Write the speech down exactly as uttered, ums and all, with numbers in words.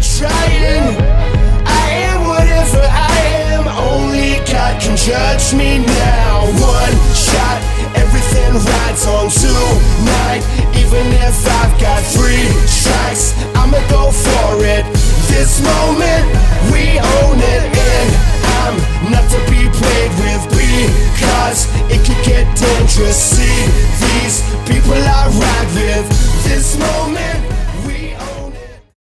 trying. I am whatever I am, only God can judge me now. One shot, everything rides on tonight. Even if I've got three strikes,